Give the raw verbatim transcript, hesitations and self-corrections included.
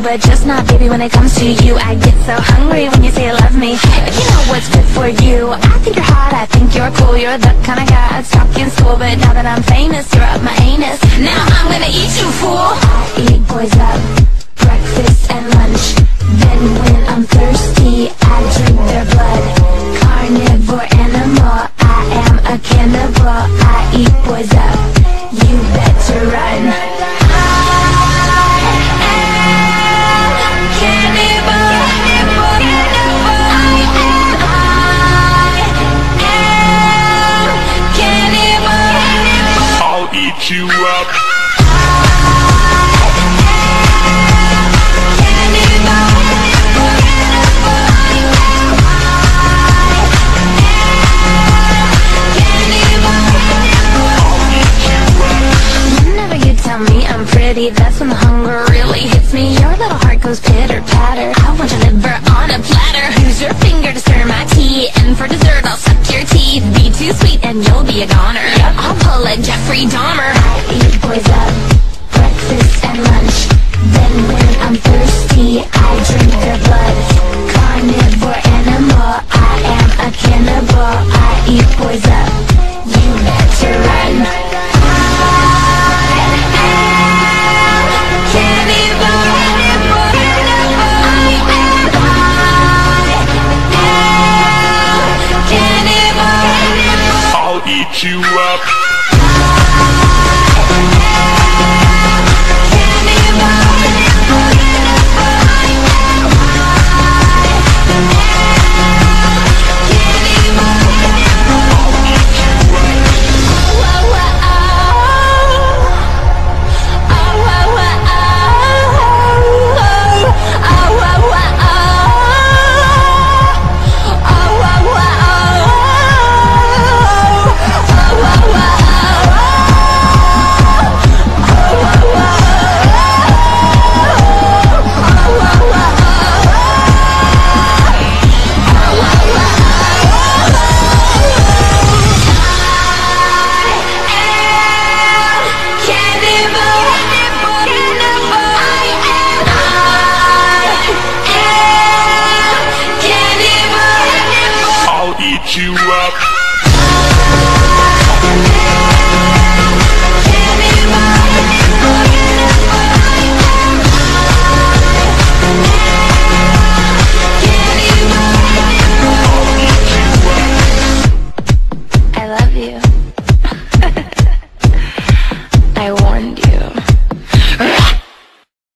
but just not, baby, when it comes to you. I get so hungry when you say you love me, but you know what's good for you. I think you're hot, I think you're cool. You're the kind of guy I'd stalk in school, but now that I'm famous, you're up my anus. Now I'm gonna eat you, fool. I eat boys up, breakfast and lunch. Then when I'm thirsty, I drink their blood. Carnivore animal, I am a cannibal. I eat boys up, you better run. Eat you up. Whenever you tell me I'm pretty, that's when the hunger really hits me. Your little heart goes pitter patter. I want your liver on a platter. Use your finger to stir my tea, and for dessert I'll suck your teeth. Be too sweet and you'll be a goner. I'll pull a Jeffrey Dahmer. I eat boys up, breakfast and lunch. Then when I'm thirsty, I drink their blood. Carnivore animal, I am a cannibal. I eat boys up, you better run. Eat you up. Eat you up. I love you.